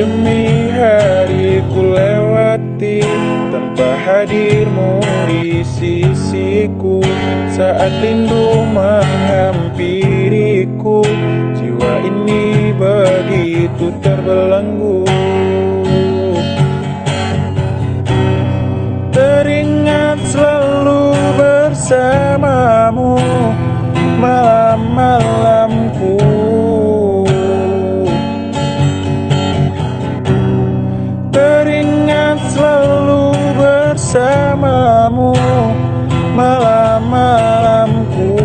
demi hari ku lewati tanpa hadirmu di sisiku. Saat rindu menghampiriku, jiwa ini begitu terbelenggu. Teringat selalu bersamamu malam-malamku. Teringat selalu bersamamu malam-malamku.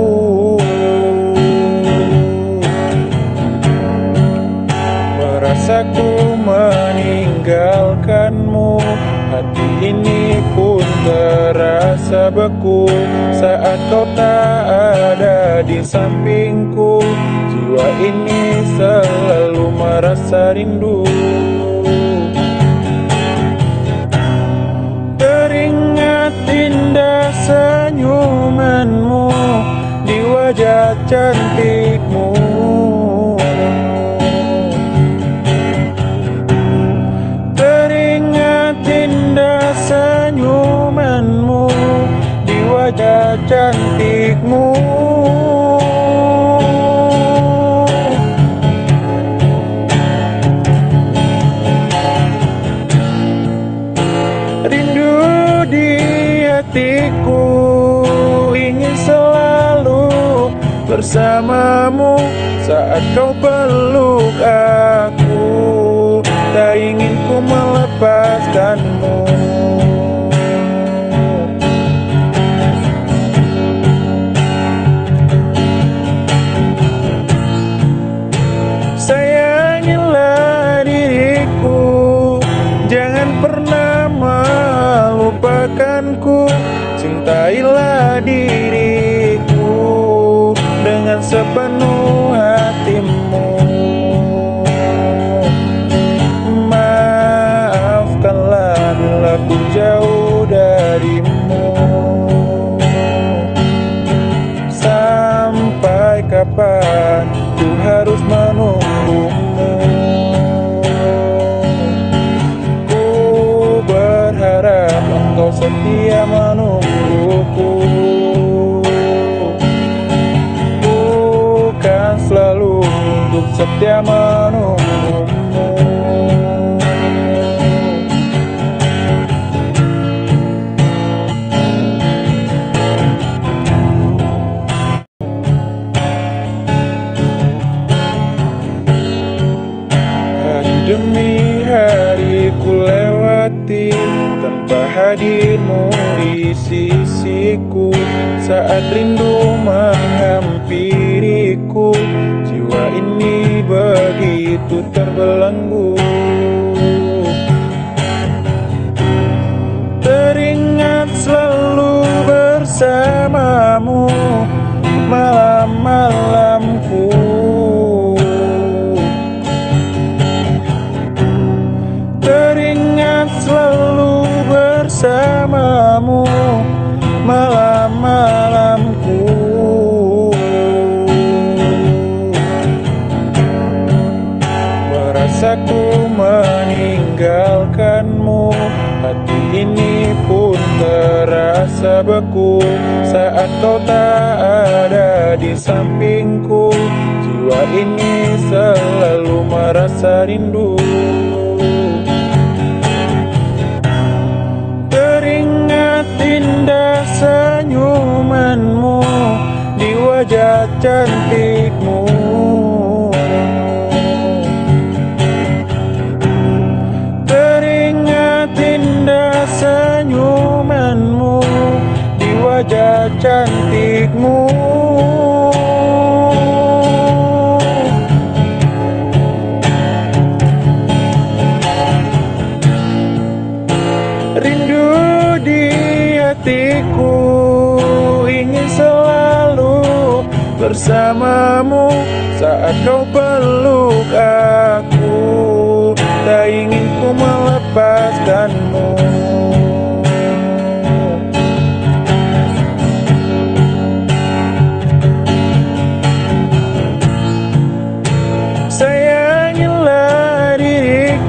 Merasa ku meninggalkanmu, hati ini pun terasa beku. Saat kau tak ada di sampingku, jiwa ini selalu merasa rindu. Teringat indah senyumanmu di wajah cantikmu. Teringat indah senyumanmu di wajah cantikmu. Rindu di hatiku, ingin selalu bersamamu. Saat kau peluk aku, tak ingin ku melepaskanmu. Sayangilah diriku, jangan pernah melupakanku. Cintailah diriku dengan sepenuh hatimu. Maafkanlah bila ku jauh darimu. Sampai kapan ku harus menunggumu? Ku berharap engkau setia menungguku, bukan selalu untuk setia menunggumu. Demi hari ku lewati tanpa hadirmu di sisiku. Saat rindu menghampiriku, jiwa ini begitu terbelenggu. Teringat selalu bersamamu malam-malamku. Teringat selalu bersamamu malam-malamku. Merasa ku meninggalkanmu, hati ini pun terasa beku. Saat kau tak ada di sampingku, jiwa ini selalu merasa rindu. Indah senyumanmu di wajah cantikmu. Teringat indah senyumanmu di wajah cantikmu. Rindu di hatiku, ingin selalu bersamamu. Saat kau peluk aku, tak ingin ku melepaskanmu. Sayangilah diriku,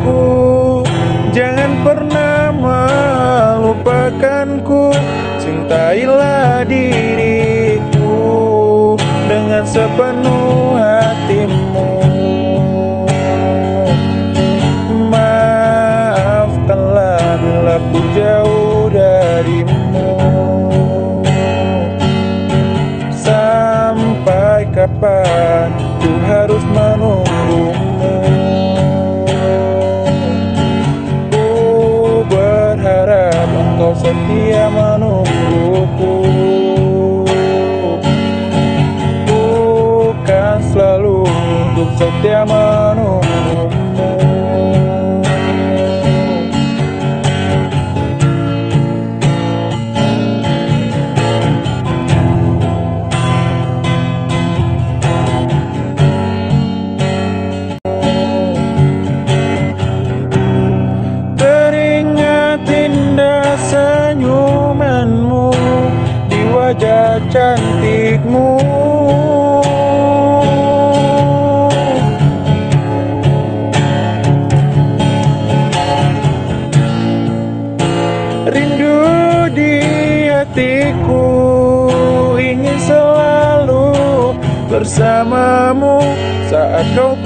bersamamu saat kau